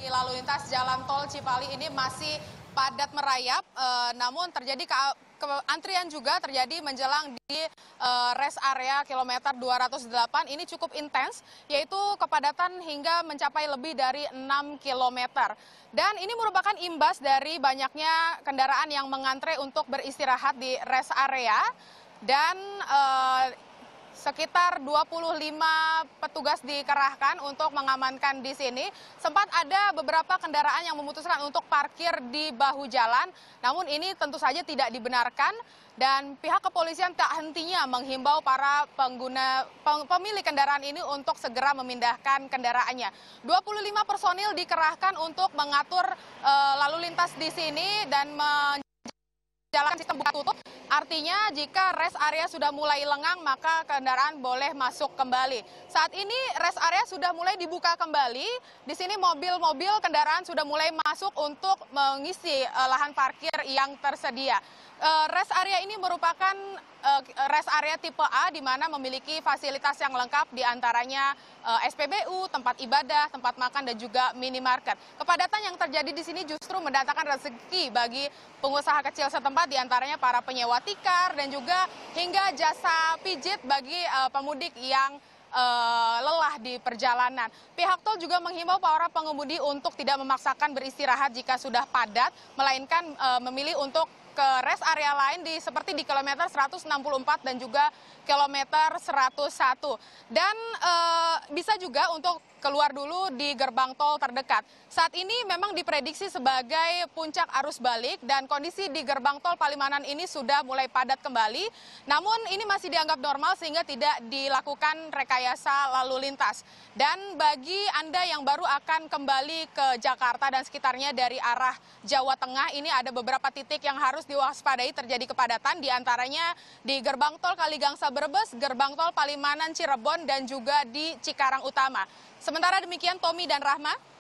Di lalu lintas Jalan Tol Cipali ini masih padat merayap, namun terjadi antrian juga terjadi menjelang di rest area kilometer 208. Ini cukup intens, yaitu kepadatan hingga mencapai lebih dari 6 kilometer. Dan ini merupakan imbas dari banyaknya kendaraan yang mengantre untuk beristirahat di rest area. Dan sekitar 25 petugas dikerahkan untuk mengamankan di sini. Sempat ada beberapa kendaraan yang memutuskan untuk parkir di bahu jalan, namun ini tentu saja tidak dibenarkan dan pihak kepolisian tak hentinya menghimbau para pemilik kendaraan ini untuk segera memindahkan kendaraannya. 25 personil dikerahkan untuk mengatur lalu lintas di sini dan jalan sistem buka tutup, artinya jika rest area sudah mulai lengang maka kendaraan boleh masuk kembali. Saat ini rest area sudah mulai dibuka kembali, di sini mobil-mobil kendaraan sudah mulai masuk untuk mengisi lahan parkir yang tersedia. Rest area ini merupakan rest area tipe A di mana memiliki fasilitas yang lengkap diantaranya SPBU, tempat ibadah, tempat makan dan juga minimarket. Kepadatan yang terjadi di sini justru mendatangkan rezeki bagi pengusaha kecil setempat diantaranya para penyewa tikar dan juga hingga jasa pijit bagi pemudik yang lelah di perjalanan. Pihak tol juga menghimbau para pengemudi untuk tidak memaksakan beristirahat jika sudah padat, melainkan memilih untuk ke rest area lain seperti di kilometer 164 dan juga kilometer 101. Dan bisa juga untuk keluar dulu di gerbang tol terdekat. Saat ini memang diprediksi sebagai puncak arus balik dan kondisi di gerbang tol Palimanan ini sudah mulai padat kembali. Namun ini masih dianggap normal sehingga tidak dilakukan rekayasa lalu lintas. Dan bagi Anda yang baru akan kembali ke Jakarta dan sekitarnya dari arah Jawa Tengah, ini ada beberapa titik yang harus diwaspadai terjadi kepadatan, diantaranya di gerbang tol Kaligangsa Brebes, gerbang tol Palimanan Cirebon, dan juga di Cikarang Utama. Sementara demikian, Tommy dan Rahma.